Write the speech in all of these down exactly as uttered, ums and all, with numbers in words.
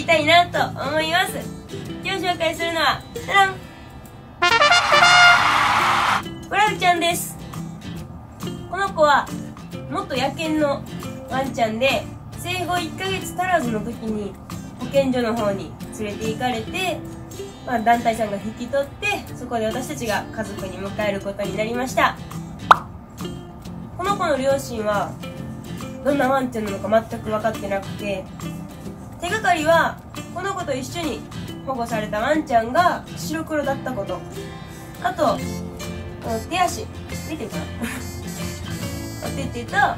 たいなと思います。今日紹介するのは、じゃらん、ブラウちゃんです。この子は元野犬のワンちゃんで、生後いっかげつ足らずの時に保健所の方に連れて行かれて、まあ、団体さんが引き取って、そこで私たちが家族に迎えることになりました。この子の両親はどんなワンちゃんなのか全く分かってなくて、手がかりはこの子と一緒に保護されたワンちゃんが白黒だったこと、あとこの手足見てるかなお手手と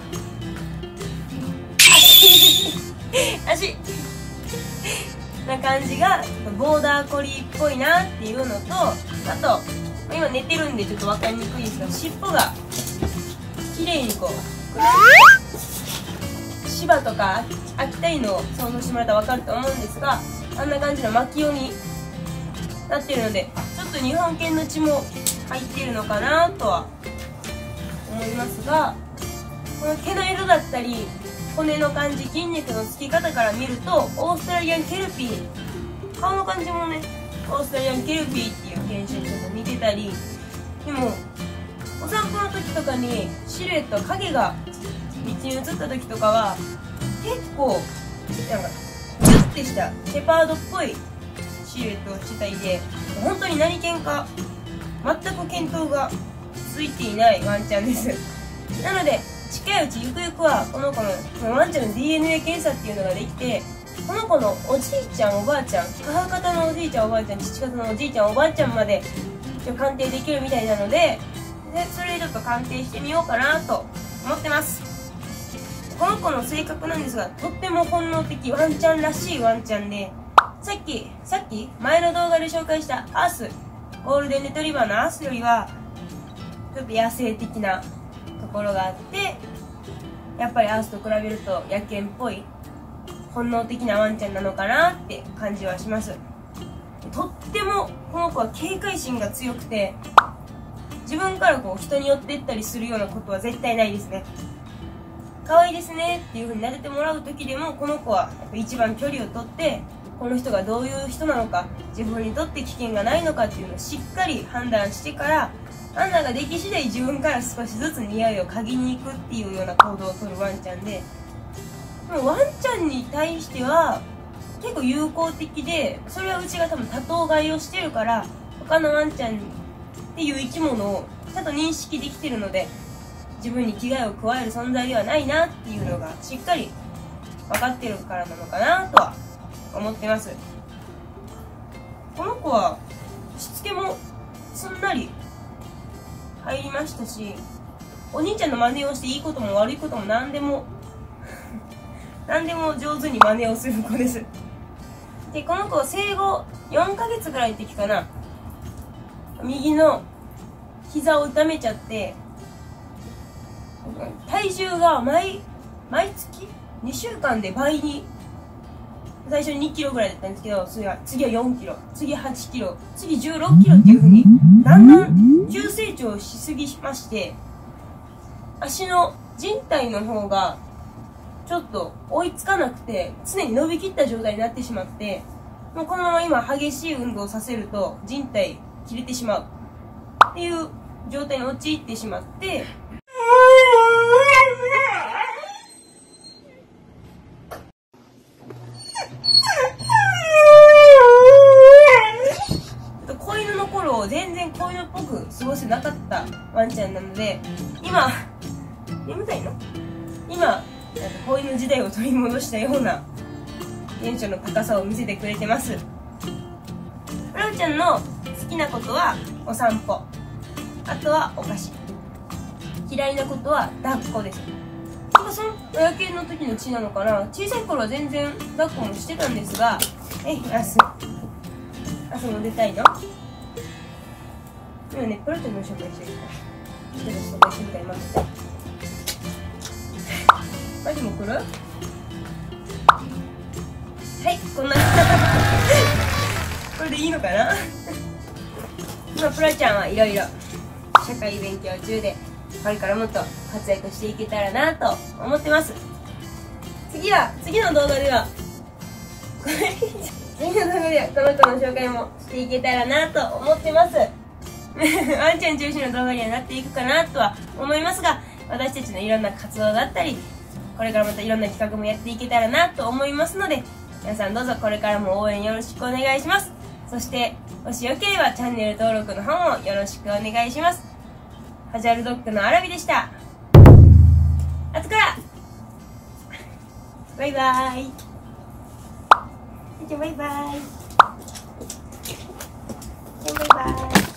足な感じがボーダーコリーっぽいなっていうのと、あと今寝てるんでちょっと分かりにくいですが、尻尾が綺麗にこう芝とか秋田犬を想像してもらったら分かると思うんですが、あんな感じの巻き尾になってるので、ちょっと日本犬の血も入っているのかなとは思いますが、この毛の色だったり骨の感じ、筋肉のつき方から見るとオーストラリアンケルピー、顔の感じもねオーストラリアンケルピーっていう犬種にちょっと似てたり、でもお散歩の時とかにシルエット影が道に映った時とかは結構なんかギュッてしたシェパードっぽいシルエットをしてたりで、本当に何犬か全く見当がついていないワンちゃんです。なので近いうちゆくゆくはこの子のワンちゃんの ディーエヌエー 検査っていうのができて、この子のおじいちゃんおばあちゃん、母方のおじいちゃんおばあちゃん、父方のおじいちゃんおばあちゃんまで一応鑑定できるみたいなので、でそれでちょっと鑑定してみようかなと思ってます。この子の性格なんですが、とっても本能的、ワンちゃんらしいワンちゃんで、さっきさっき前の動画で紹介したアース、ゴールデンレトリバーのアースよりはちょっと野生的なところがあって、やっぱりアースと比べると野犬っぽい本能的なワンちゃんなのかなって感じはします。とってもこの子は警戒心が強くて、自分からこう人に寄っていったりするようなことは絶対ないですね。可愛いですねっていう風に撫でてもらう時でも、この子はやっぱ一番距離をとって、この人がどういう人なのか、自分にとって危険がないのかっていうのをしっかり判断してから、判断ができ次第自分から少しずつ匂いを嗅ぎに行くっていうような行動をとるワンちゃんで、でもワンちゃんに対しては結構友好的で、それはうちが多分多頭飼いをしてるから、他のワンちゃんっていう生き物をちゃんと認識できてるので、自分に危害を加える存在ではないなっていうのがしっかり分かってるからなのかなとは思ってます。この子はしつけもすんなり入りましたし、お兄ちゃんの真似をしていいことも悪いことも何でも何でも上手に真似をする子です。でこの子生後よんかげつぐらいの時かな、右の膝を痛めちゃって、体重が毎毎月にしゅうかんで倍に、最初ににキロぐらいだったんですけど、次は次はよんキロ、次はちキロ、次じゅうろっキロっていう風にだんだん急成長しすぎまして、足の靭帯の方がちょっと追いつかなくて、常に伸びきった状態になってしまって、もうこのまま今激しい運動をさせると靭帯切れてしまうっていう状態に陥ってしまって、子犬の頃全然子犬っぽく過ごせなかったワンちゃんなので、今眠たいの今子犬時代を取り戻したようなテンションの高さを見せてくれてます。ブラウちゃんの好きなことはお散歩、あとはお菓子、嫌いなことは抱っこです。なんかその野犬の時の血なのかな、小さい頃は全然抱っこもしてたんですが、えい、アスアスも出たいの今ね、ブラウちゃんの紹介してるからちょっと紹介してみたい。待ってマジも来る？はい、こんなこれでいいのかな今プラちゃんはいろいろ社会勉強中で、これからもっと活躍していけたらなと思ってます。次は次の動画では次の動画ではこの子の紹介もしていけたらなと思ってます。ワンちゃん中心の動画にはなっていくかなとは思いますが、私たちのいろんな活動だったり、これからまたいろんな企画もやっていけたらなと思いますので、皆さんどうぞこれからも応援よろしくお願いします。そしてもしよければチャンネル登録の方もよろしくお願いします。カジュアルドッグのアラビでした。あつからバイバーイ。じゃあバイバーイ。じゃあバイバーイ。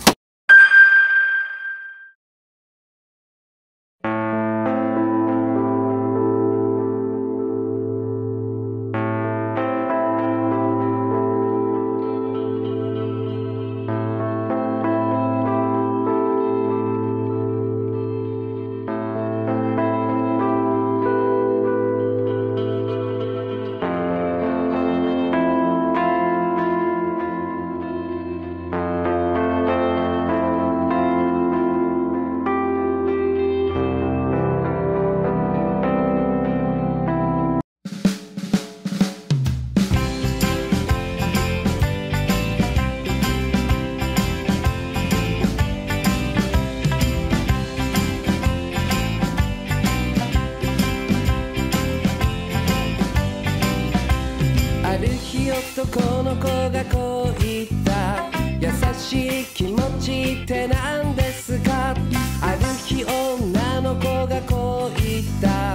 男の子がこう言った。優しい気持ちって何ですか。ある日女の子がこう言った。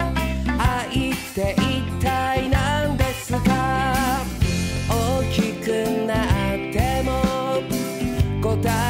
愛って一体何ですか。大きくなっても答え